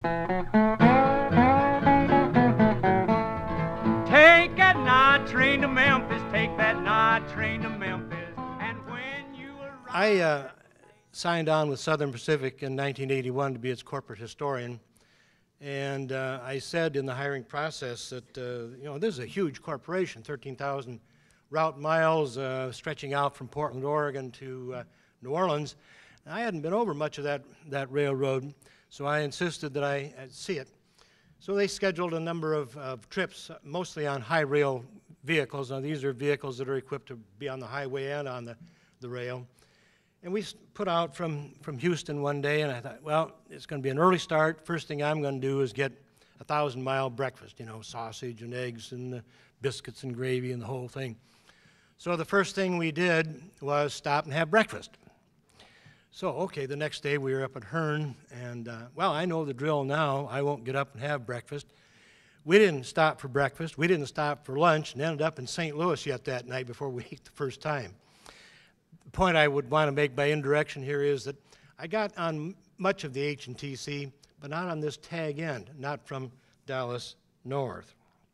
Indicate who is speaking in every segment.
Speaker 1: Take that night train to Memphis, take that night train to Memphis, and when you arrive...
Speaker 2: I signed on with Southern Pacific in 1981 to be its corporate historian, and I said in the hiring process that, this is a huge corporation, 13,000 route miles stretching out from Portland, Oregon to New Orleans. And I hadn't been over much of that railroad, so I insisted that I see it. So they scheduled a number of trips, mostly on high rail vehicles. Now these are vehicles that are equipped to be on the highway and on the rail. And we put out from Houston one day, and I thought, well, it's going to be an early start. First thing I'm going to do is get a 1,000-mile breakfast, sausage and eggs and biscuits and gravy and the whole thing. So the first thing we did was stop and have breakfast. So, okay, the next day we were up at Hearn, and, I know the drill now. I won't get up and have breakfast. We didn't stop for breakfast. We didn't stop for lunch, and ended up in St. Louis yet that night before we ate the first time. The point I would want to make by indirection here is that I got on much of the H&TC, but not on this tag end, not from Dallas north.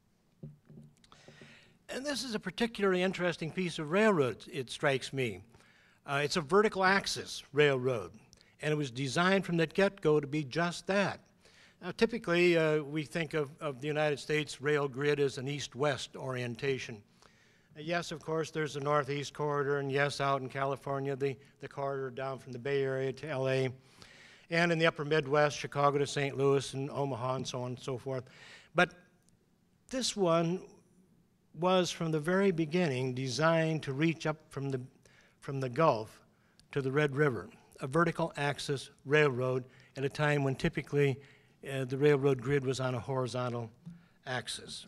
Speaker 2: And this is a particularly interesting piece of railroad, it strikes me. It's a vertical axis railroad, and it was designed from the get-go to be just that. Now, typically, we think of the United States rail grid as an east-west orientation. Yes, of course, there's the Northeast Corridor, and yes, out in California, the corridor down from the Bay Area to LA, and in the upper Midwest, Chicago to St. Louis and Omaha and so on and so forth. But this one was, from the very beginning, designed to reach up from the Gulf to the Red River, a vertical axis railroad at a time when typically the railroad grid was on a horizontal axis.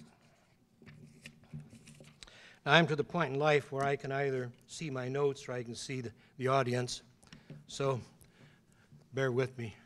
Speaker 2: Now, I'm to the point in life where I can either see my notes or I can see the audience, so bear with me.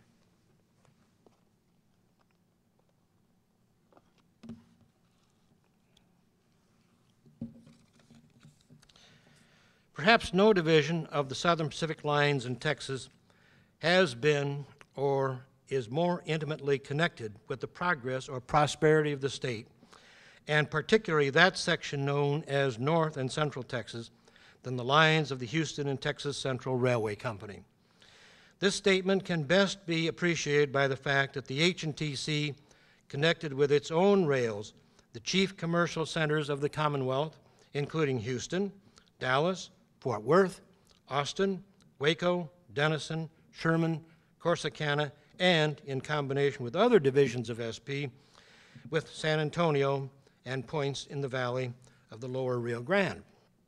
Speaker 2: Perhaps no division of the Southern Pacific lines in Texas has been or is more intimately connected with the progress or prosperity of the state, and particularly that section known as North and Central Texas, than the lines of the Houston and Texas Central Railway Company. This statement can best be appreciated by the fact that the H&TC connected with its own rails the chief commercial centers of the Commonwealth, including Houston, Dallas, Fort Worth, Austin, Waco, Denison, Sherman, Corsicana, and, in combination with other divisions of SP, with San Antonio and points in the valley of the lower Rio Grande.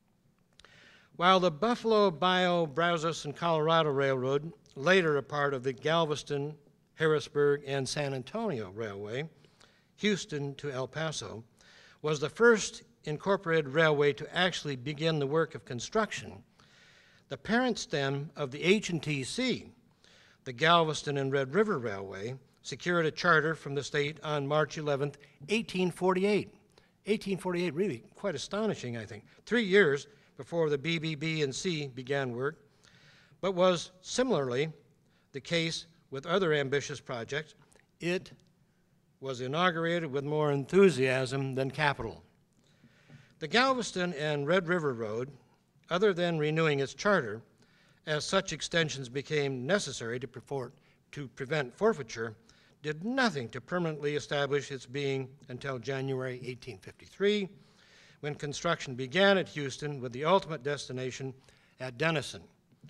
Speaker 2: While the Buffalo, Bayou, Brazos, and Colorado Railroad, later a part of the Galveston, Harrisburg, and San Antonio Railway, Houston to El Paso, was the first incorporated railway to actually begin the work of construction, the parent stem of the H&TC, the Galveston and Red River Railway, secured a charter from the state on March 11, 1848. 1848, really quite astonishing, I think. 3 years before the BBB and C began work, but was similarly the case with other ambitious projects. It was inaugurated with more enthusiasm than capital. The Galveston and Red River Road, other than renewing its charter, as such extensions became necessary to prevent forfeiture, did nothing to permanently establish its being until January 1853, when construction began at Houston with the ultimate destination at Denison.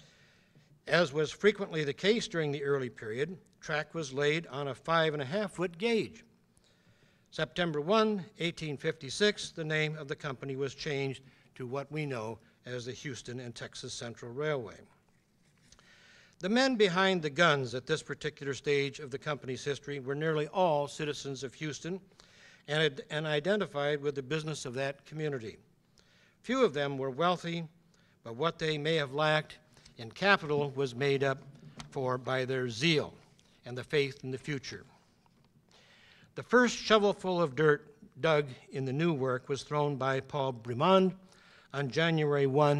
Speaker 2: As was frequently the case during the early period, track was laid on a 5.5-foot gauge. September 1, 1856, the name of the company was changed to what we know as the Houston and Texas Central Railway. The men behind the guns at this particular stage of the company's history were nearly all citizens of Houston and identified with the business of that community. Few of them were wealthy, but what they may have lacked in capital was made up for by their zeal and the faith in the future. The first shovelful of dirt dug in the new work was thrown by Paul Brimond on January 1,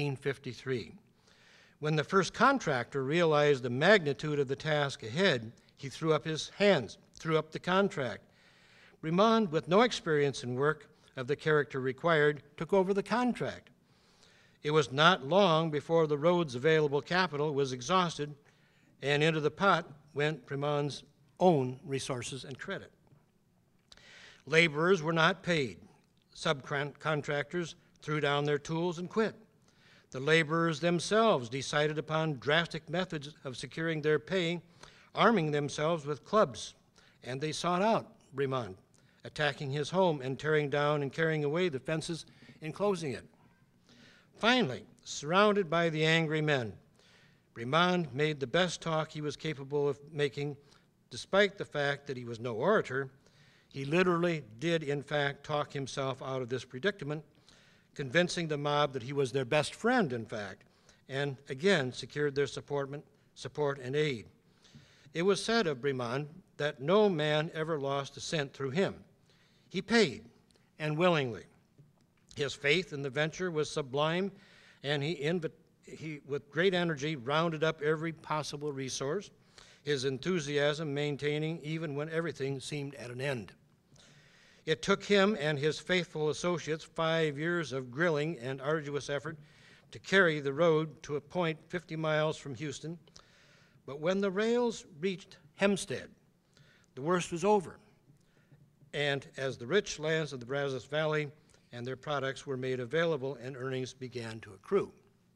Speaker 2: 1853. When the first contractor realized the magnitude of the task ahead, He threw up his hands, threw up the contract. Bremond, with no experience in work of the character required, took over the contract. It was not long before the road's available capital was exhausted, and into the pot went Bremond's own resources and credit. Laborers were not paid. Subcontractors threw down their tools and quit. The laborers themselves decided upon drastic methods of securing their pay, arming themselves with clubs, and they sought out Bremond, attacking his home and tearing down and carrying away the fences enclosing it. Finally, surrounded by the angry men, Bremond made the best talk he was capable of making, despite the fact that he was no orator. He literally did, in fact, talk himself out of this predicament, convincing the mob that he was their best friend, in fact, and again secured their support and aid. It was said of Bremond that no man ever lost a cent through him. He paid, and willingly. His faith in the venture was sublime, and he with great energy, rounded up every possible resource, his enthusiasm maintaining even when everything seemed at an end. It took him and his faithful associates 5 years of grilling and arduous effort to carry the road to a point 50 miles from Houston, but when the rails reached Hempstead, the worst was over, and as the rich lands of the Brazos Valley and their products were made available and earnings began to accrue.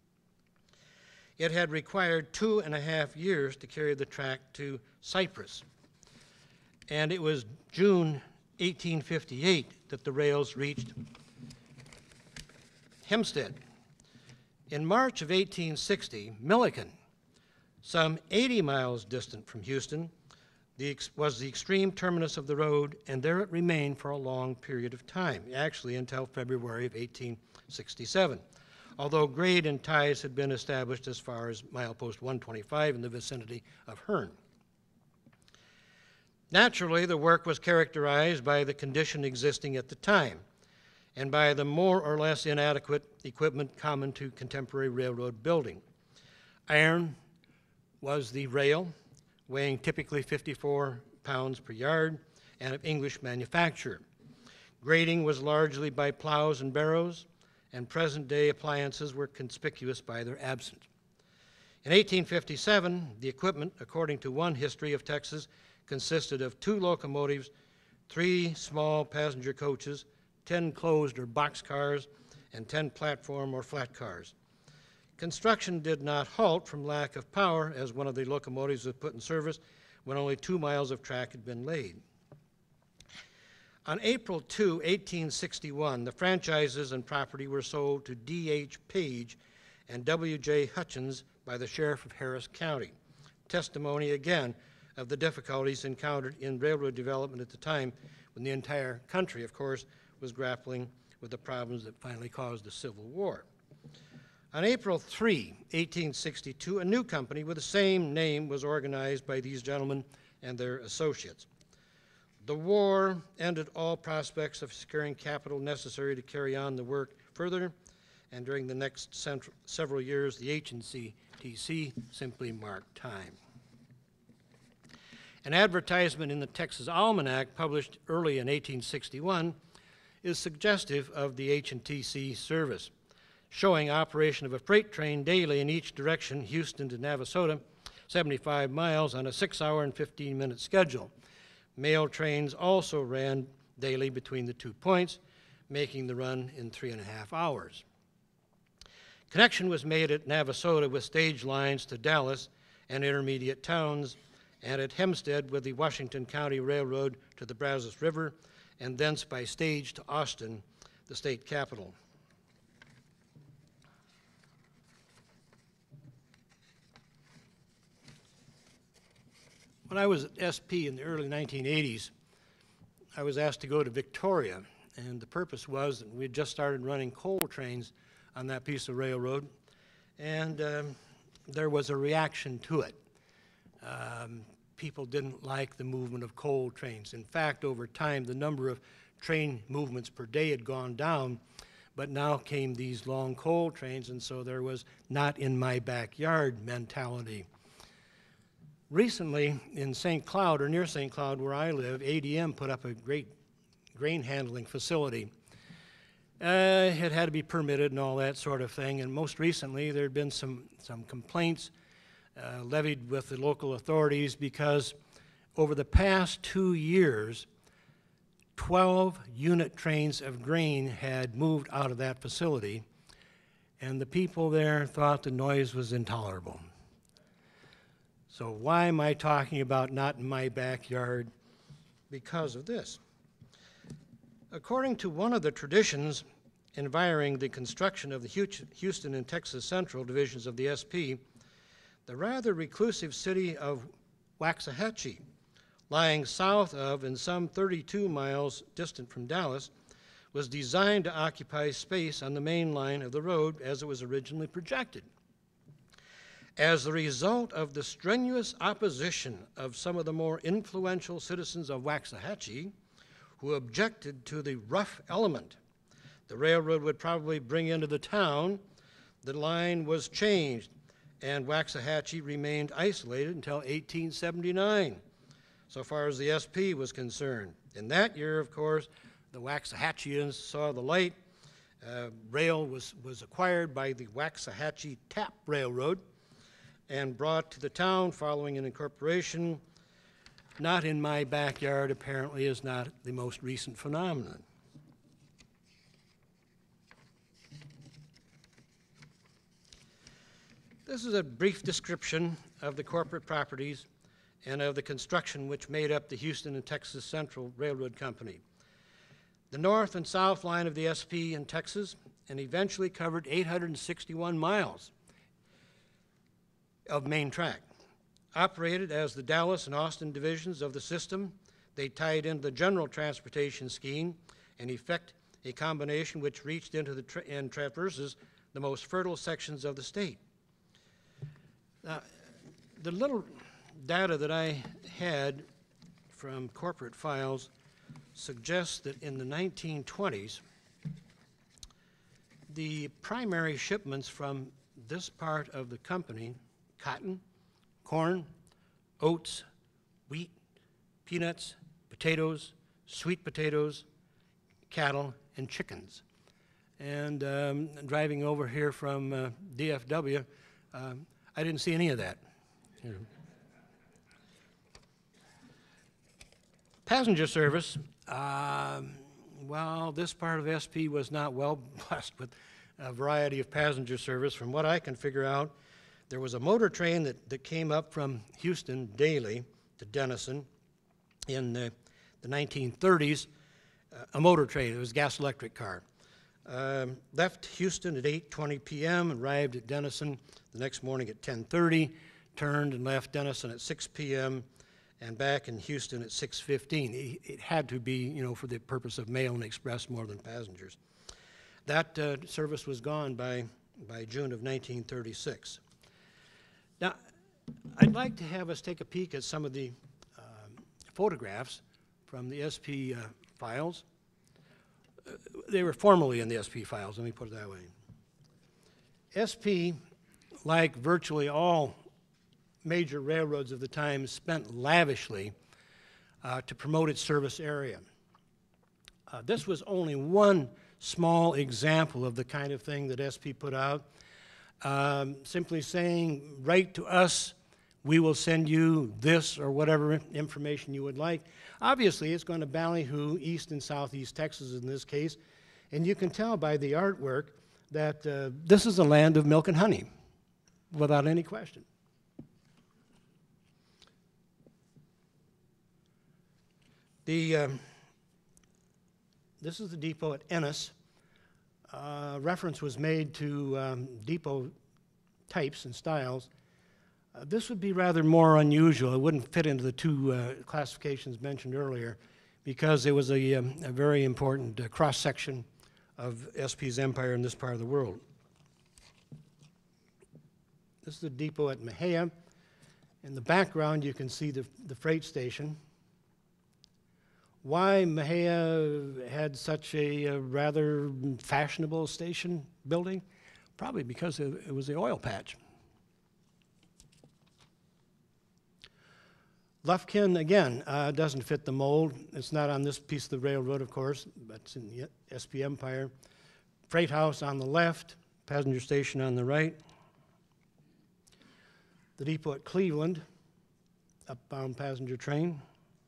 Speaker 2: It had required 2.5 years to carry the tract to Cyprus, and it was June 1858 that the rails reached Hempstead. In March of 1860, Milliken, some 80 miles distant from Houston, was the extreme terminus of the road, and there it remained for a long period of time, actually until February of 1867, although grade and ties had been established as far as milepost 125 in the vicinity of Hearn. Naturally, the work was characterized by the condition existing at the time and by the more or less inadequate equipment common to contemporary railroad building. Iron was the rail, weighing typically 54 pounds per yard, and of English manufacture. Grading was largely by plows and barrows, and present-day appliances were conspicuous by their absence. In 1857, the equipment, according to one history of Texas, consisted of 2 locomotives, 3 small passenger coaches, 10 closed or box cars, and 10 platform or flat cars. Construction did not halt from lack of power, as one of the locomotives was put in service when only 2 miles of track had been laid. On April 2, 1861, the franchises and property were sold to D.H. Page and W.J. Hutchins by the sheriff of Harris County. Testimony, again, of the difficulties encountered in railroad development at the time when the entire country, of course, was grappling with the problems that finally caused the Civil War. On April 3, 1862, a new company with the same name was organized by these gentlemen and their associates. The war ended all prospects of securing capital necessary to carry on the work further, and during the next several years, the H&C simply marked time. An advertisement in the Texas Almanac, published early in 1861, is suggestive of the H&TC service, showing operation of a freight train daily in each direction, Houston to Navasota, 75 miles on a 6-hour and 15-minute schedule. Mail trains also ran daily between the 2 points, making the run in 3.5 hours. Connection was made at Navasota with stage lines to Dallas and intermediate towns, and at Hempstead with the Washington County Railroad to the Brazos River, and thence by stage to Austin, the state capital. When I was at SP in the early 1980s, I was asked to go to Victoria, and the purpose was that we had just started running coal trains on that piece of railroad, and there was a reaction to it. People didn't like the movement of coal trains. In fact, over time, the number of train movements per day had gone down, but now came these long coal trains, and so there was not in my backyard mentality. Recently, in St. Cloud, or near St. Cloud where I live, ADM put up a great grain handling facility. It had to be permitted and all that sort of thing, and most recently there had been some complaints levied with the local authorities because over the past 2 years, 12 unit trains of grain had moved out of that facility, and the people there thought the noise was intolerable. So why am I talking about not in my backyard? Because of this. According to one of the traditions environing the construction of the Houston and Texas Central divisions of the SP, the rather reclusive city of Waxahachie, lying south of and some 32 miles distant from Dallas, was designed to occupy space on the main line of the road as it was originally projected. As a result of the strenuous opposition of some of the more influential citizens of Waxahachie, who objected to the rough element the railroad would probably bring into the town, the line was changed, and Waxahachie remained isolated until 1879, so far as the SP was concerned. In that year, of course, the Waxahachieans saw the light. Rail was acquired by the Waxahachie Tap Railroad and brought to the town following an incorporation. Not in my backyard, apparently, is not the most recent phenomenon. This is a brief description of the corporate properties and of the construction which made up the Houston and Texas Central Railroad Company. The north and south line of the SP in Texas and eventually covered 861 miles of main track. Operated as the Dallas and Austin divisions of the system, they tied into the general transportation scheme and effect a combination which reached into and traverses the most fertile sections of the state. Now, the little data that I had from corporate files suggests that in the 1920s, the primary shipments from this part of the company, cotton, corn, oats, wheat, peanuts, potatoes, sweet potatoes, cattle, and chickens. And driving over here from DFW, I didn't see any of that. Passenger service, well, this part of SP was not well blessed with a variety of passenger service. From what I can figure out, there was a motor train that came up from Houston daily to Denison in the 1930s, a motor train. It was a gas-electric car. Left Houston at 8:20 p.m., arrived at Denison the next morning at 10:30, turned and left Denison at 6 p.m., and back in Houston at 6:15. It had to be, for the purpose of mail and express more than passengers. That service was gone by June of 1936. Now, I'd like to have us take a peek at some of the photographs from the SP files. They were formerly in the SP files, let me put it that way. SP, like virtually all major railroads of the time, spent lavishly to promote its service area. This was only one small example of the kind of thing that SP put out, simply saying, write to us, we will send you this or whatever information you would like. Obviously, it's going to ballyhoo East and Southeast Texas in this case, and you can tell by the artwork that this is a land of milk and honey, without any question. This is the depot at Ennis. Reference was made to depot types and styles. This would be rather more unusual. It wouldn't fit into the two classifications mentioned earlier because it was a very important cross-section of SP's empire in this part of the world. This is the depot at Mexia. In the background, you can see the freight station. Why Mexia had such a rather fashionable station building? Probably because it was the oil patch. Lufkin, again, doesn't fit the mold. It's not on this piece of the railroad, of course, but it's in the SP Empire. Freight house on the left, passenger station on the right. The depot at Cleveland, upbound passenger train.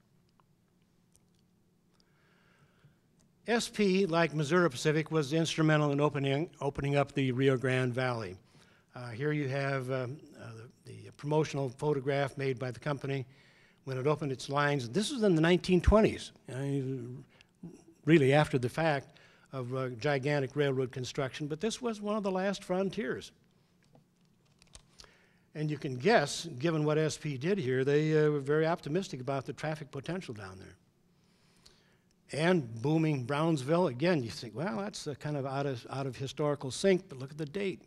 Speaker 2: SP, like Missouri Pacific, was instrumental in opening up the Rio Grande Valley. Here you have the promotional photograph made by the company when it opened its lines. This was in the 1920s, really after the fact of gigantic railroad construction, but this was one of the last frontiers. And you can guess, given what SP did here, they were very optimistic about the traffic potential down there. And booming Brownsville, again, you think, well, that's kind of out of historical sync, but look at the date.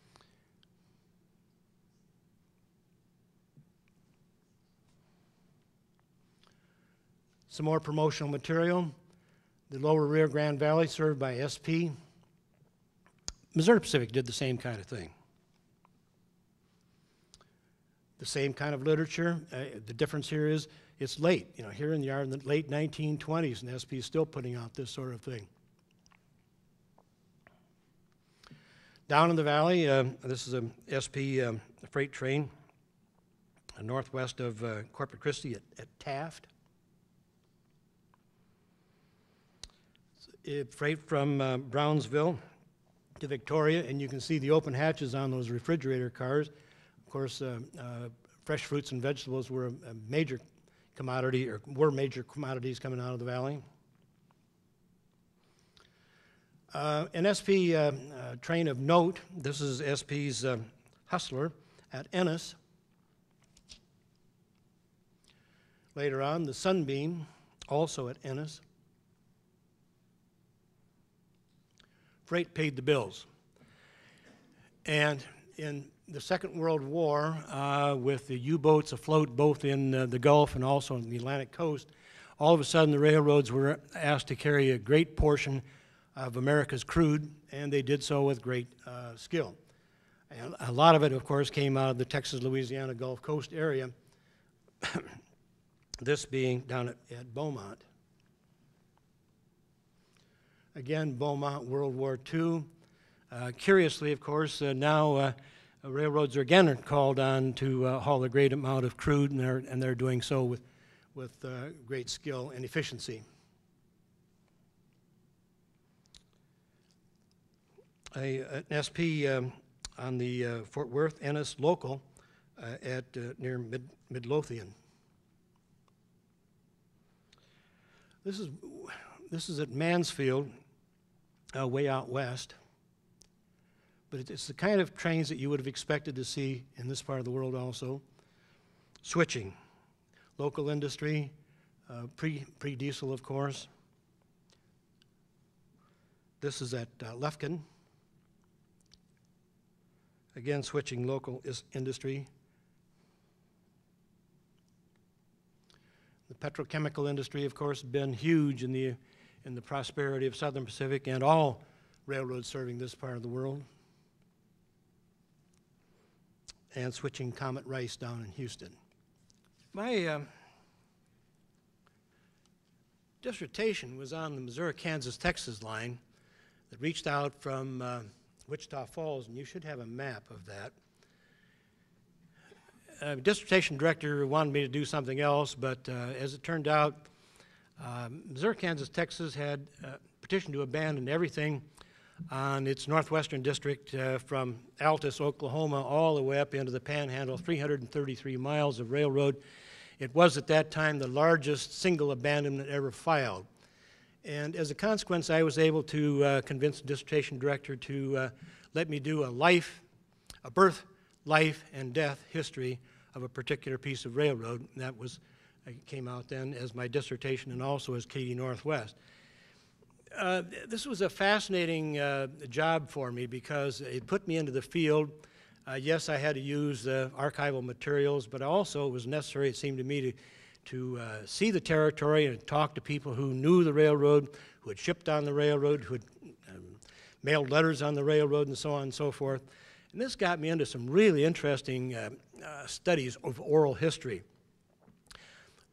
Speaker 2: Some more promotional material. The lower Rio Grande Valley served by SP. Missouri Pacific did the same kind of thing. The same kind of literature. The difference here is it's late. You know, here in the late 1920s, and SP is still putting out this sort of thing. Down in the valley, this is a SP freight train northwest of Corpus Christi at Taft. Freight from Brownsville to Victoria, and you can see the open hatches on those refrigerator cars. Of course, fresh fruits and vegetables were a major commodity, or were major commodities coming out of the valley. An SP train of note, this is SP's Hustler at Ennis. Later on, the Sunbeam, also at Ennis. Freight paid the bills. And in the Second World War, with the U-boats afloat both in the Gulf and also on the Atlantic coast, all of a sudden the railroads were asked to carry a great portion of America's crude, and they did so with great skill. And a lot of it, of course, came out of the Texas, Louisiana, Gulf Coast area, this being down at Beaumont. Again, Beaumont, World War II. Curiously, of course, now railroads are again called on to haul a great amount of crude, and they're doing so with great skill and efficiency. An SP on the Fort Worth Ennis local at near Midlothian. This is at Mansfield, way out west. But it's the kind of trains that you would have expected to see in this part of the world also. Switching, local industry, pre-diesel, of course. This is at Lufkin. Again, switching local industry. The petrochemical industry, of course, has been huge in the prosperity of Southern Pacific and all railroads serving this part of the world. And switching Comet Rice down in Houston. My dissertation was on the Missouri, Kansas, Texas line that reached out from Wichita Falls, and you should have a map of that. Dissertation director wanted me to do something else, but as it turned out, Missouri, Kansas, Texas had petitioned to abandon everything on its northwestern district from Altus, Oklahoma, all the way up into the Panhandle, 333 miles of railroad. It was at that time the largest single abandonment ever filed. And as a consequence, I was able to convince the dissertation director to let me do a birth, life, and death history of a particular piece of railroad. And that came out then as my dissertation and also as Katy Northwest. This was a fascinating job for me because it put me into the field. Yes, I had to use archival materials, but also it was necessary, it seemed to me, to see the territory and talk to people who knew the railroad, who had shipped on the railroad, who had mailed letters on the railroad, and so on and so forth. And this got me into some really interesting studies of oral history.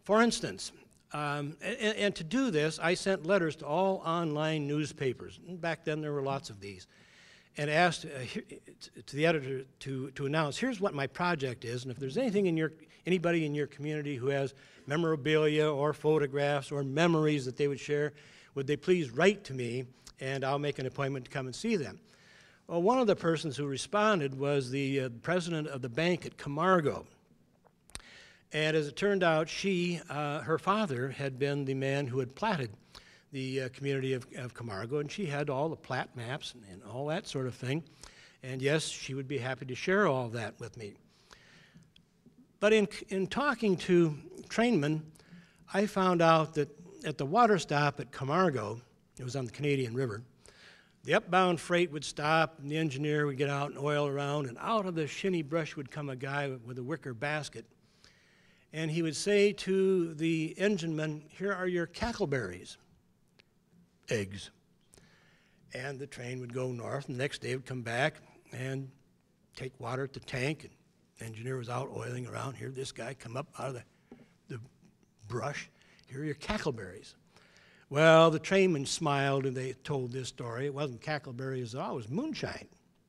Speaker 2: For instance, and to do this, I sent letters to all online newspapers. And back then, there were lots of these. And asked to the editor to announce, here's what my project is, and if there's anything anybody in your community who has memorabilia or photographs or memories that they would share, would they please write to me, and I'll make an appointment to come and see them. Well, one of the persons who responded was the president of the bank at Camargo. And as it turned out, her father had been the man who had platted the community of Camargo, and she had all the plat maps and all that sort of thing. And yes, she would be happy to share all that with me. But in talking to trainmen, I found out that at the water stop at Camargo, it was on the Canadian River, the upbound freight would stop, and the engineer would get out and oil around, and out of the shinny brush would come a guy with a wicker basket. And he would say to the engineman, here are your cackleberries. Eggs. And the train would go north, and the next day it would come back and take water at the tank, and the engineer was out oiling around. Here, this guy come up out of the brush. Here are your cackleberries. Well, the trainmen smiled, and they told this story. It wasn't cackleberries at all, it was moonshine.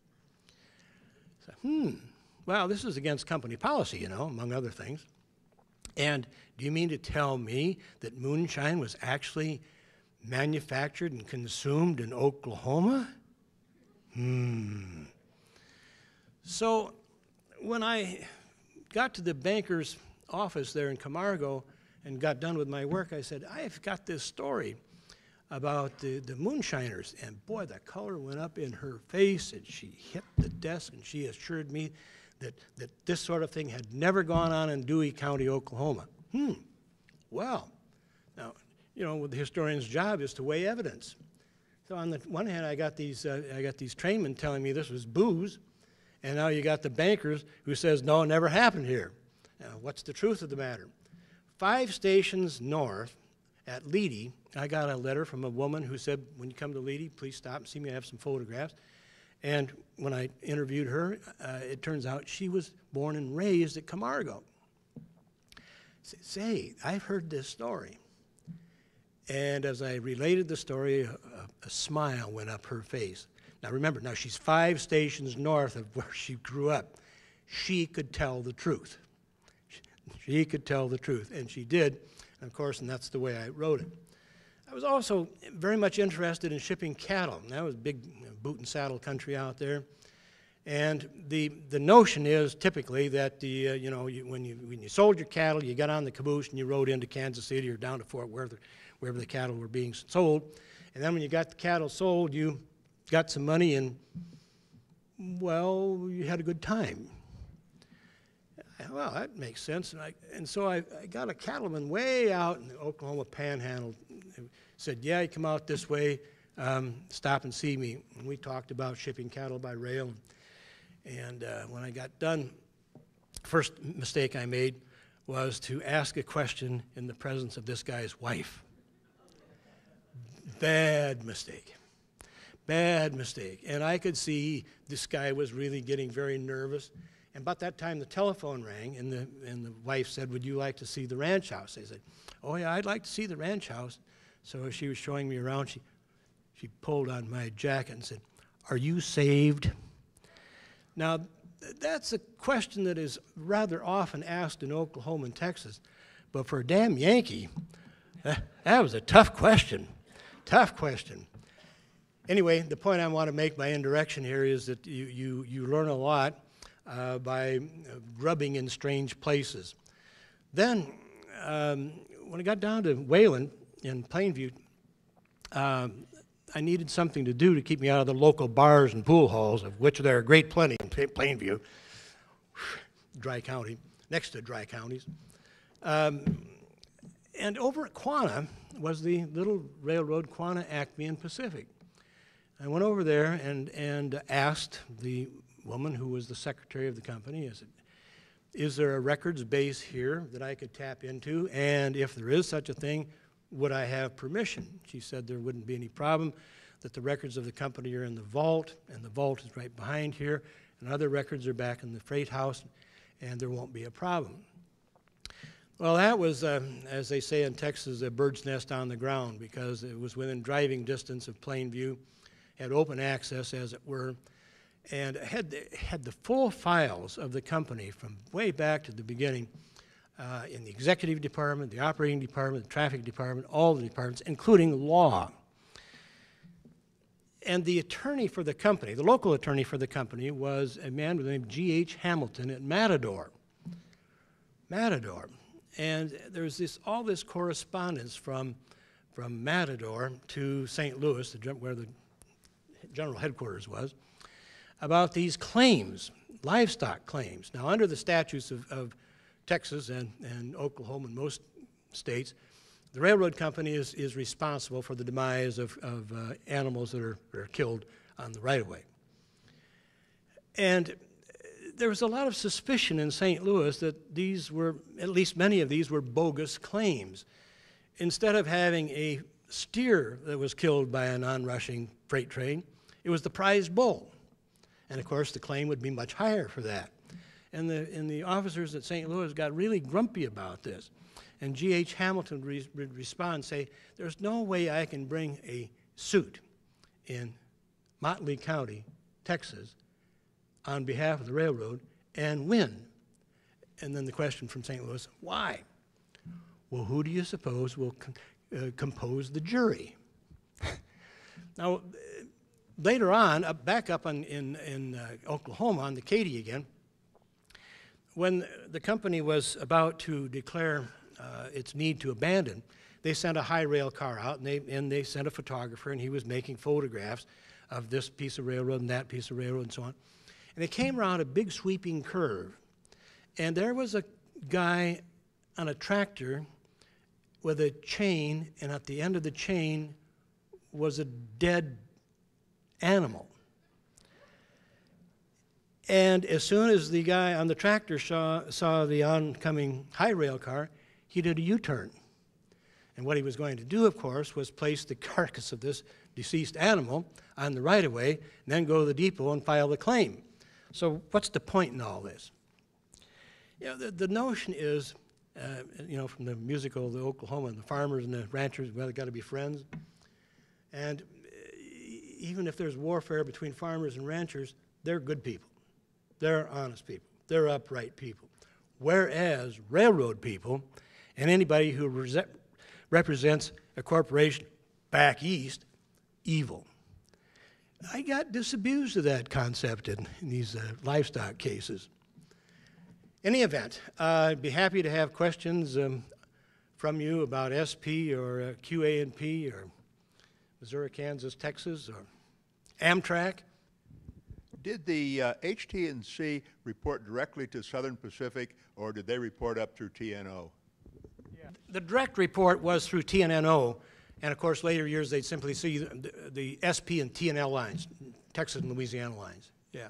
Speaker 2: So, well, this is against company policy, you know, among other things. And do you mean to tell me that moonshine was actually manufactured and consumed in Oklahoma? So when I got to the banker's office there in Camargo and got done with my work, I said, I've got this story about the moonshiners. And boy, the color went up in her face, and she hit the desk, and she assured me that this sort of thing had never gone on in Dewey County, Oklahoma. Well, now, you know, the historian's job is to weigh evidence. So on the one hand, I got these trainmen telling me this was booze, and now you got the bankers who says, no, it never happened here. Now, what's the truth of the matter? 5 stations north at Leedy, I got a letter from a woman who said, when you come to Leedy, please stop and see me. I have some photographs. And when I interviewed her, it turns out she was born and raised at Camargo. Say, I've heard this story. And as I related the story, a smile went up her face. Now remember, she's 5 stations north of where she grew up. She could tell the truth. She could tell the truth, and she did, and of course, and that's the way I wrote it. I was also very much interested in shipping cattle. And that was big boot and saddle country out there. And the notion is typically that when you sold your cattle, you got on the caboose and you rode into Kansas City or down to Fort Worth, wherever the cattle were being sold. And then when you got the cattle sold, you got some money and, well, you had a good time. Well, that makes sense. And so I got a cattleman way out in the Oklahoma Panhandle. Said, yeah, you come out this way, stop and see me. And we talked about shipping cattle by rail. And when I got done, first mistake I made was to ask a question in the presence of this guy's wife. Bad mistake. Bad mistake. And I could see this guy was really getting very nervous. And about that time, the telephone rang, and the wife said, would you like to see the ranch house? I said, oh, yeah, I'd like to see the ranch house. So as she was showing me around, she pulled on my jacket and said, are you saved? Now, that's a question that is rather often asked in Oklahoma and Texas. But for a damn Yankee, that was a tough question. Tough question. Anyway, the point I want to make by indirection here is that you learn a lot by grubbing in strange places. Then, when I got down to Wayland in Plainview, I needed something to do to keep me out of the local bars and pool halls, of which there are great plenty in Plainview, dry county, next to dry counties. And over at Quanah was the little railroad, Quanah, Acme, and Pacific. I went over there and asked the woman who was the secretary of the company, is there a records base here that I could tap into? And if there is such a thing, would I have permission? She said there wouldn't be any problem, that the records of the company are in the vault, and the vault is right behind here, and other records are back in the freight house, and there won't be a problem. Well, that was, as they say in Texas, a bird's nest on the ground, because it was within driving distance of Plainview, had open access, as it were, and had the full files of the company from way back to the beginning, in the executive department, the operating department, the traffic department, all the departments, including law. And the attorney for the company, the local attorney for the company, was a man by the name of G.H. Hamilton at Matador. Matador. And there's all this correspondence from Matador to St. Louis, where the general headquarters was, about these claims, livestock claims. Now, under the statutes of Texas and Oklahoma and most states, the railroad company is responsible for the demise of animals that are killed on the right-of-way. And there was a lot of suspicion in St. Louis that these were, at least many of these, were bogus claims. Instead of having a steer that was killed by an onrushing freight train, it was the prize bull. And of course, the claim would be much higher for that. And the officers at St. Louis got really grumpy about this. And G.H. Hamilton would respond and say, there's no way I can bring a suit in Motley County, Texas, on behalf of the railroad and win. And then the question from St. Louis, why? Well, who do you suppose will compose the jury? Now, later on, back up in Oklahoma, on the Katy again, when the company was about to declare its need to abandon, they sent a high rail car out, and they sent a photographer, and he was making photographs of this piece of railroad and that piece of railroad and so on. And they came around a big sweeping curve, and there was a guy on a tractor with a chain, and at the end of the chain was a dead animal. And as soon as the guy on the tractor saw the oncoming high rail car, he did a U-turn. And what he was going to do, of course, was place the carcass of this deceased animal on the right-of-way, and then go to the depot and file the claim. So what's the point in all this? You know, the notion is, you know, from the musical, the Oklahoma, the farmers and the ranchers, well, they've got to be friends. And even if there's warfare between farmers and ranchers, they're good people. They're honest people. They're upright people. Whereas railroad people and anybody who represents a corporation back east, evil. I got disabused of that concept in these livestock cases. In any event, I'd be happy to have questions from you about SP or QA&P or Missouri, Kansas, Texas, or Amtrak.
Speaker 3: Did the HT&C report directly to Southern Pacific, or did they report up through TNO?
Speaker 2: Yeah. The direct report was through TNNO, and of course later years they'd simply see the SP and TNL lines, Texas and Louisiana lines. Yeah.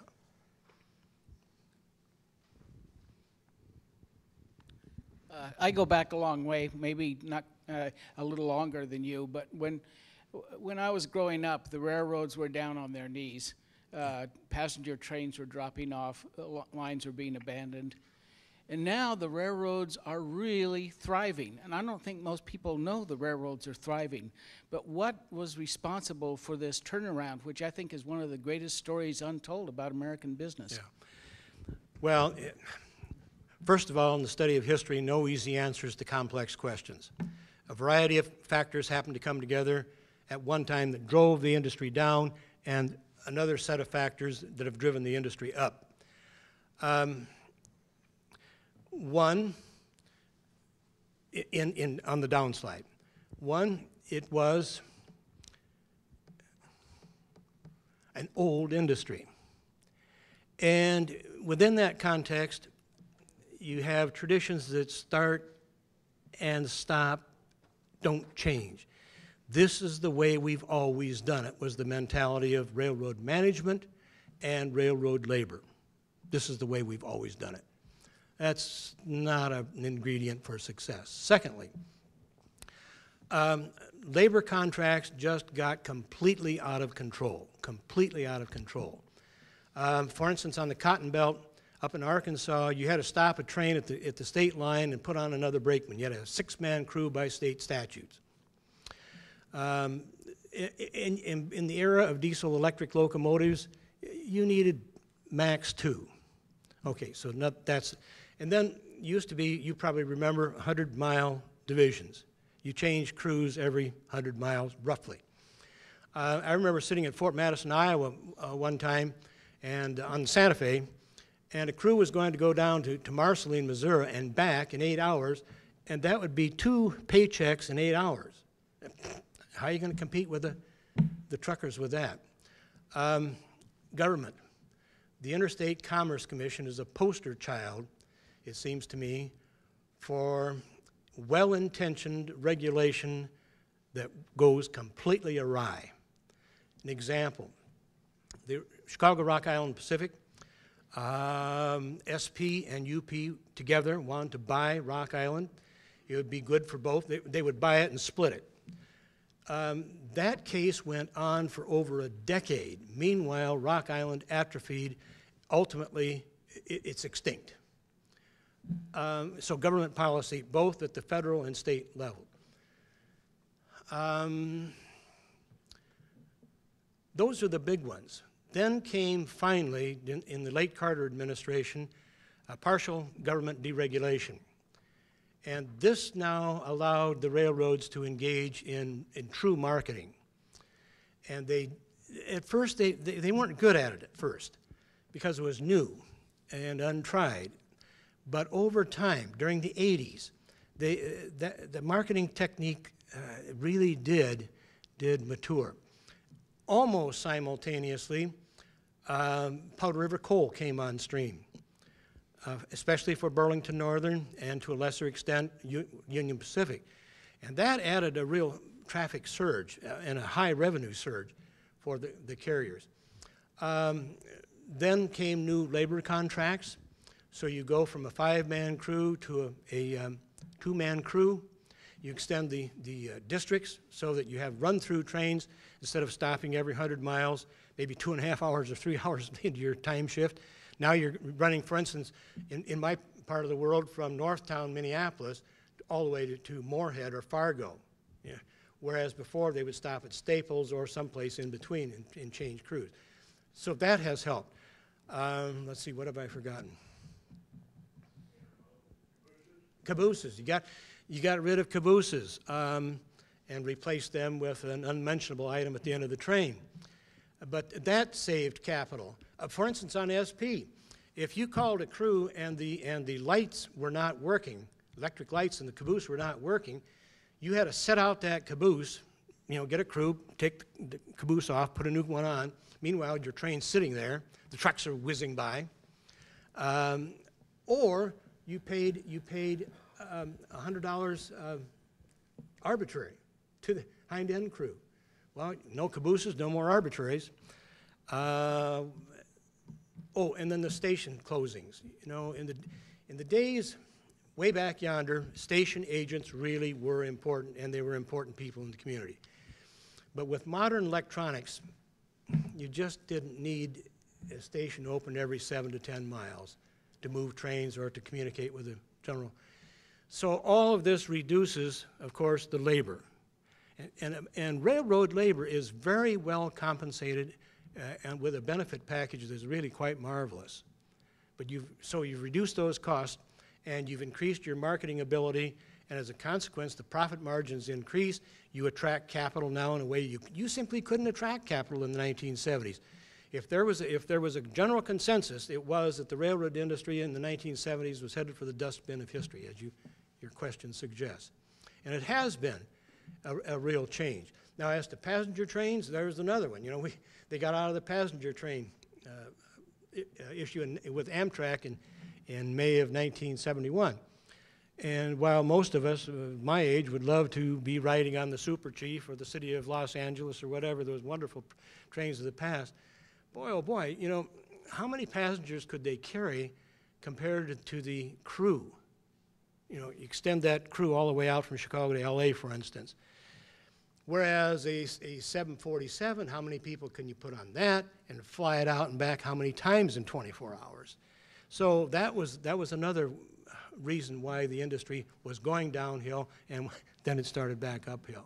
Speaker 4: I go back a long way, maybe not a little longer than you, but when I was growing up, the railroads were down on their knees. Passenger trains were dropping off, lines were being abandoned. And now the railroads are really thriving. And I don't think most people know the railroads are thriving. But what was responsible for this turnaround, which I think is one of the greatest stories untold about American business?
Speaker 2: Yeah. Well, first of all, in the study of history, no easy answers to complex questions. A variety of factors happened to come together at one time that drove the industry down, and another set of factors that have driven the industry up. One, on the downslide. One, it was an old industry. And within that context, you have traditions that start and stop, don't change. This is the way we've always done it, was the mentality of railroad management and railroad labor. This is the way we've always done it. That's not an ingredient for success. Secondly, labor contracts just got completely out of control, completely out of control. For instance, on the Cotton Belt, up in Arkansas, you had to stop a train at the state line and put on another brakeman. You had a 6-man crew by state statutes. In the era of diesel-electric locomotives, you needed max 2. Okay, so that's, and then used to be, you probably remember, 100-mile divisions. You change crews every 100 miles, roughly. I remember sitting at Fort Madison, Iowa one time, and on Santa Fe, and a crew was going to go down to Marceline, Missouri, and back in 8 hours, and that would be 2 paychecks in 8 hours. How are you going to compete with the truckers with that? Government. The Interstate Commerce Commission is a poster child, it seems to me, for well-intentioned regulation that goes completely awry. An example, the Chicago, Rock Island, Pacific, SP and UP together wanted to buy Rock Island. It would be good for both. They would buy it and split it. That case went on for over a decade. Meanwhile, Rock Island atrophied. Ultimately, it's extinct. So government policy, both at the federal and state level. Those are the big ones. Then came finally, in the late Carter administration, partial government deregulation. And this now allowed the railroads to engage in true marketing. And at first, they weren't good at it at first because it was new and untried. But over time, during the 80s, the marketing technique really did mature. Almost simultaneously, Powder River Coal came on stream, especially for Burlington Northern and to a lesser extent Union Pacific. And that added a real traffic surge and a high revenue surge for the carriers. Then came new labor contracts. So you go from a 5-man crew to a 2-man crew. You extend the districts so that you have run-through trains instead of stopping every 100 miles, maybe 2.5 hours or 3 hours into your time shift. Now you're running, for instance, in my part of the world, from Northtown, Minneapolis, all the way to Moorhead or Fargo. Yeah. Whereas before they would stop at Staples or someplace in between and change crews. So that has helped. Let's see, what have I forgotten? Cabooses. You got rid of cabooses and replaced them with an unmentionable item at the end of the train. But that saved capital. For instance, on SP, if you called a crew and the lights were not working, electric lights in the caboose were not working, you had to set out that caboose, get a crew, take the caboose off, put a new one on. Meanwhile, your train's sitting there, the trucks are whizzing by. Or you paid $100 arbitrary to the hind-end crew. Well, no cabooses, no more arbitraries. And then the station closings. In the days way back yonder, station agents really were important, and they were important people in the community. But with modern electronics, you just didn't need a station open every 7 to 10 miles to move trains or to communicate with the general. So all of this reduces, of course, the labor. And railroad labor is very well compensated and with a benefit package that's really quite marvelous. But you've reduced those costs and you've increased your marketing ability, and as a consequence, the profit margins increase. You attract capital now in a way you simply couldn't attract capital in the 1970s. If there was a general consensus, it was that the railroad industry in the 1970s was headed for the dustbin of history, as your question suggests. And it has been a real change. Now, as to passenger trains, there's another one. They got out of the passenger train issue with Amtrak in May of 1971. And while most of us, my age, would love to be riding on the Super Chief or the City of Los Angeles or whatever, those wonderful trains of the past, boy, oh boy, how many passengers could they carry compared to the crew? You extend that crew all the way out from Chicago to LA, for instance. Whereas a 747, how many people can you put on that and fly it out and back how many times in 24 hours? So that was another reason why the industry was going downhill, and then it started back uphill.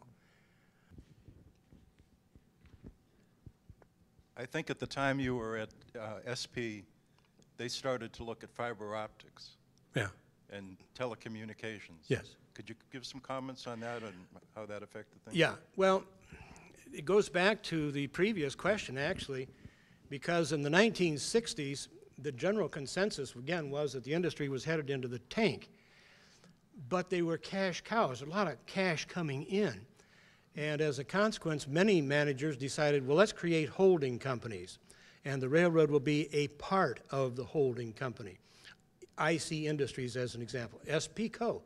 Speaker 5: I think at the time you were at SP, they started to look at fiber optics
Speaker 2: Yeah.
Speaker 5: and telecommunications.
Speaker 2: Yes.
Speaker 5: Could you give some comments on that and how that affected things?
Speaker 2: Yeah. Well, it goes back to the previous question, actually, because in the 1960s, the general consensus, again, was that the industry was headed into the tank. But they were cash cows, a lot of cash coming in. And as a consequence, many managers decided, well, let's create holding companies. And the railroad will be a part of the holding company. IC Industries, as an example. SPCO,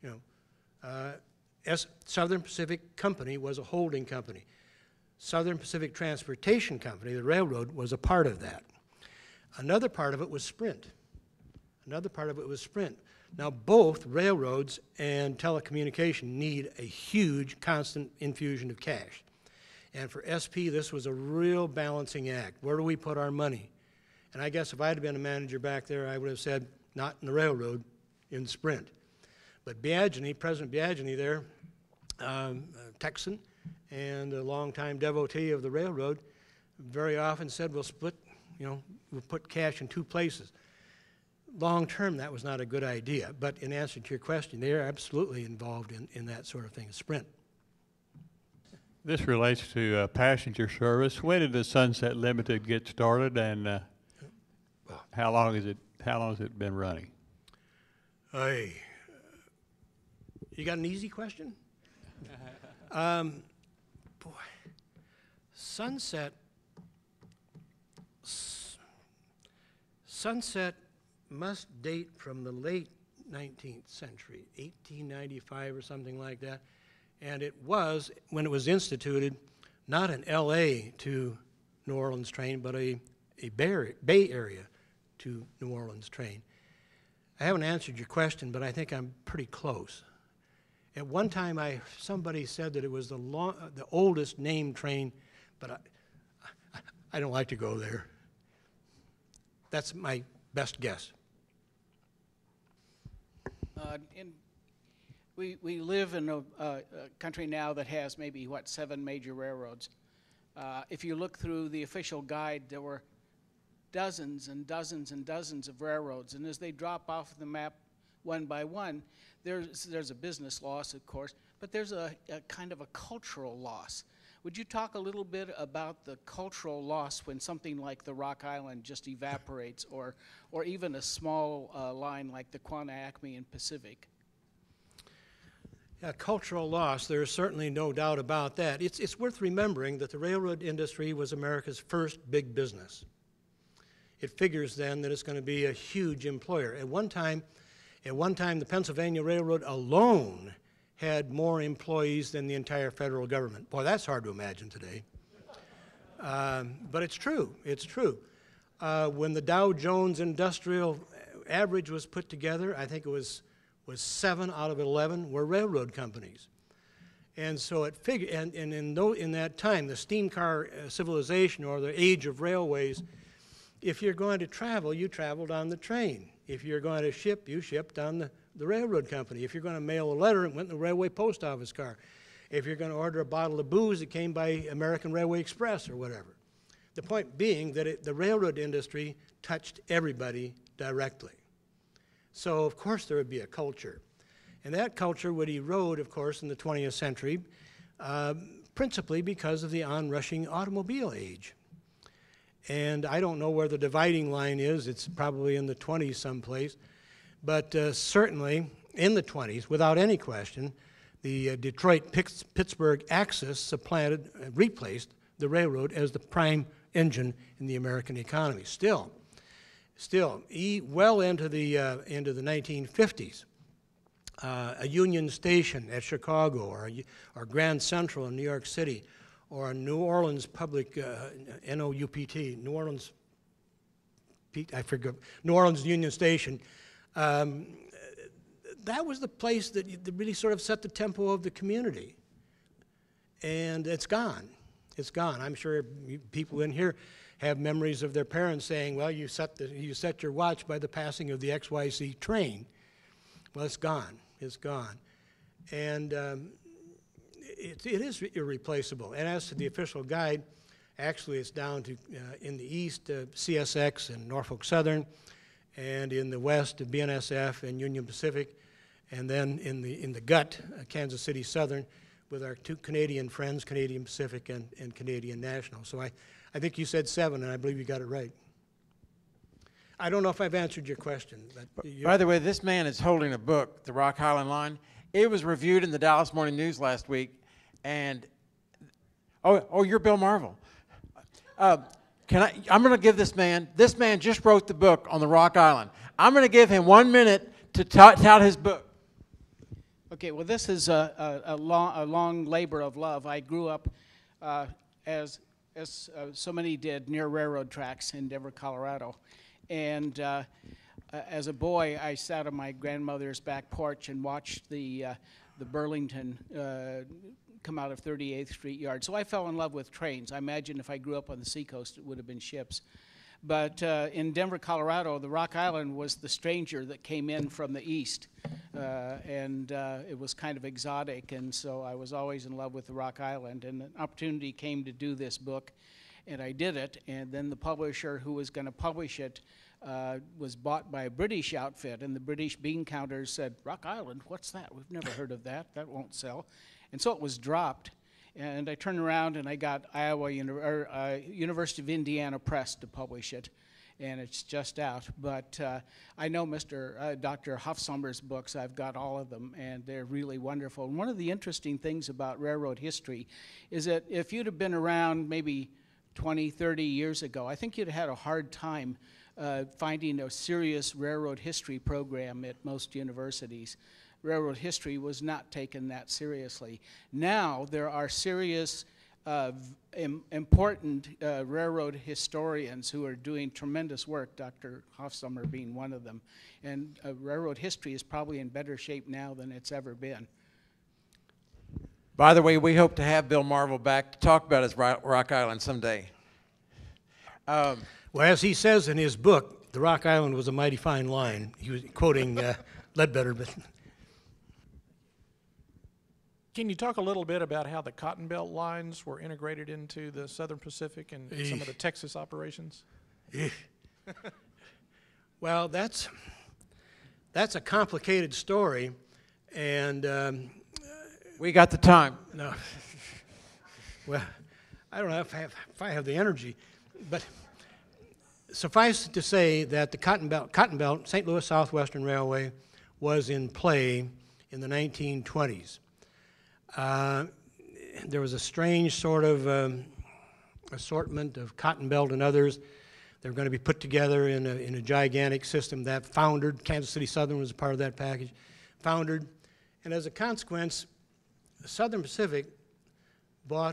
Speaker 2: Southern Pacific Company was a holding company. Southern Pacific Transportation Company, the railroad, was a part of that. Another part of it was Sprint. Now, both railroads and telecommunication need a huge, constant infusion of cash. And for SP, this was a real balancing act. Where do we put our money? And I guess if I had been a manager back there, I would have said, not in the railroad, in Sprint. But Biagini, President Biagini there, Texan, and a longtime devotee of the railroad, very often said, we'll split, we'll put cash in two places. Long term, that was not a good idea. But in answer to your question, they are absolutely involved in that sort of thing, Sprint.
Speaker 6: This relates to passenger service. When did the Sunset Limited get started, and how long has it been running?
Speaker 2: Hey, you got an easy question? Boy, Sunset must date from the late 19th century, 1895 or something like that. And it was, when it was instituted, not an L.A. to New Orleans train, but a Bay Area to New Orleans train. I haven't answered your question, but I think I'm pretty close. At one time, somebody said that it was the oldest named train, but I don't like to go there. That's my best guess.
Speaker 4: We live in a country now that has maybe, 7 major railroads. If you look through the official guide, there were dozens and dozens and dozens of railroads, and as they drop off the map one by one, there's a business loss, of course, but there's a kind of a cultural loss. Would you talk a little bit about the cultural loss when something like the Rock Island just evaporates, or even a small line like the Quanah Acme and Pacific?
Speaker 2: Yeah, cultural loss, there's certainly no doubt about that. It's worth remembering that the railroad industry was America's first big business. It figures then that it's going to be a huge employer. At one time, the Pennsylvania Railroad alone had more employees than the entire federal government. Boy, that's hard to imagine today. But it's true. It's true. When the Dow Jones Industrial Average was put together, I think it was 7 out of 11 were railroad companies. And so it figured, and in that time, the steam car civilization, or the age of railways, if you're going to travel, you traveled on the train. If you're going to ship, you shipped on the railroad company. If you're going to mail a letter, it went in the railway post office car. If you're going to order a bottle of booze, it came by American Railway Express or whatever. The point being that the railroad industry touched everybody directly. So, of course, there would be a culture. And that culture would erode, of course, in the 20th century, principally because of the onrushing automobile age. And I don't know where the dividing line is. It's probably in the 20s someplace. But certainly in the 20s, without any question, the Detroit-Pittsburgh axis replaced the railroad as the prime engine in the American economy. Still, well into the 1950s, a Union Station at Chicago, or Grand Central in New York City, or a New Orleans Public, NOUPT, New Orleans Union Station. That was the place that really sort of set the tempo of the community. And it's gone. It's gone. I'm sure people in here have memories of their parents saying, well, you set your watch by the passing of the XYZ train. Well, it's gone. It's gone. And it is irreplaceable. And as to the official guide, actually it's down to, in the east, CSX and Norfolk Southern, and in the west, BNSF and Union Pacific, and then in the gut, Kansas City Southern, with our two Canadian friends, Canadian Pacific and Canadian National. So I think you said 7, and I believe you got it right. I don't know if I've answered your question. But
Speaker 7: by the way, this man is holding a book, The Rock Island Line. It was reviewed in the Dallas Morning News last week, and you're Bill Marvel. I'm going to give this man just wrote the book on the Rock Island. I'm going to give him 1 minute to tout his book.
Speaker 4: Okay, well, this is a long labor of love. I grew up, as so many did, near railroad tracks in Denver, Colorado. And as a boy, I sat on my grandmother's back porch and watched the Burlington come out of 38th Street Yard. So I fell in love with trains. I imagine if I grew up on the seacoast, it would have been ships. But in Denver, Colorado, the Rock Island was the stranger that came in from the east. And it was kind of exotic, and so I was always in love with the Rock Island. And an opportunity came to do this book, and I did it. And then the publisher who was going to publish it was bought by a British outfit, and the British bean counters said, Rock Island, what's that? We've never heard of that. That won't sell. And so it was dropped. And I turned around and I got University of Indiana Press to publish it, and it's just out. But I know Dr. Hofsommer's books. I've got all of them, and they're really wonderful. And one of the interesting things about railroad history is that if you'd have been around maybe 20, 30 years ago, I think you'd have had a hard time finding a serious railroad history program at most universities. Railroad history was not taken that seriously. Now there are serious, important railroad historians who are doing tremendous work, Dr. Hofsommer being one of them. And railroad history is probably in better shape now than it's ever been.
Speaker 7: By the way, we hope to have Bill Marvel back to talk about his Rock Island someday.
Speaker 2: Well, as he says in his book, the Rock Island was a mighty fine line. He was quoting Ledbetter, but...
Speaker 8: Can you talk a little bit about how the Cotton Belt lines were integrated into the Southern Pacific and some of the Texas operations?
Speaker 2: Well, that's a complicated story, and
Speaker 7: we got the time.
Speaker 2: No. Well, I don't know if I have the energy, but suffice it to say that the Cotton Belt, St. Louis Southwestern Railway, was in play in the 1920s. There was a strange sort of assortment of Cotton Belt and others. They were going to be put together in a gigantic system that foundered. Kansas City Southern was a part of that package. Foundered. And as a consequence, Southern Pacific bought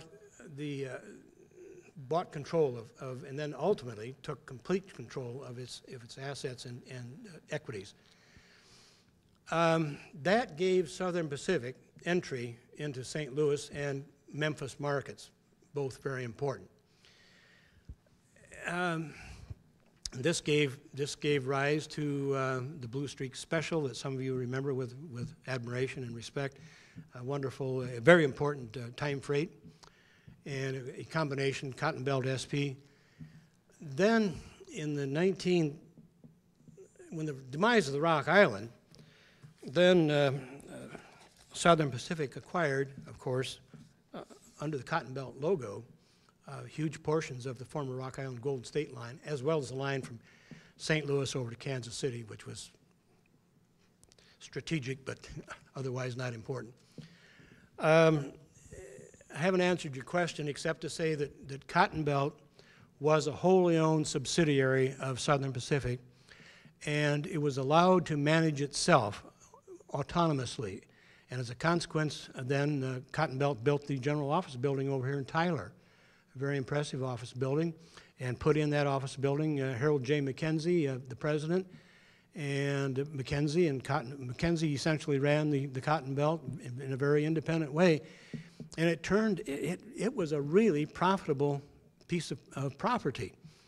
Speaker 2: control of and then ultimately took complete control of its assets and equities. That gave Southern Pacific entry into St. Louis and Memphis markets, both very important. This gave rise to the Blue Streak Special that some of you remember with admiration and respect. A wonderful, very important time freight, and a combination Cotton Belt SP. Then in the when the demise of the Rock Island, then Southern Pacific acquired, of course, under the Cotton Belt logo, huge portions of the former Rock Island Golden State Line, as well as the line from St. Louis over to Kansas City, which was strategic but otherwise not important. I haven't answered your question except to say that Cotton Belt was a wholly owned subsidiary of Southern Pacific, and it was allowed to manage itself autonomously. And as a consequence, then Cotton Belt built the general office building over here in Tyler, a very impressive office building, and put in that office building Harold J. McKenzie, the president, and McKenzie essentially ran the Cotton Belt in a very independent way. And it was a really profitable piece of property.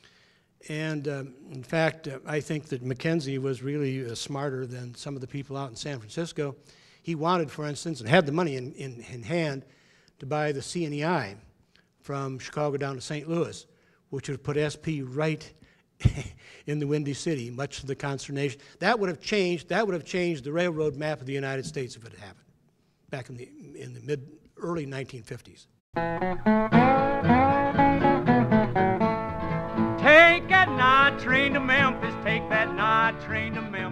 Speaker 2: And in fact, I think that Mackenzie was really smarter than some of the people out in San Francisco. He wanted, for instance, and had the money in hand to buy the CNEI from Chicago down to St. Louis, which would put SP right in the Windy City, much to the consternation. That would have changed the railroad map of the United States if it had happened back in the early 1950s.
Speaker 1: Take that night train to Memphis, take that night train to Memphis.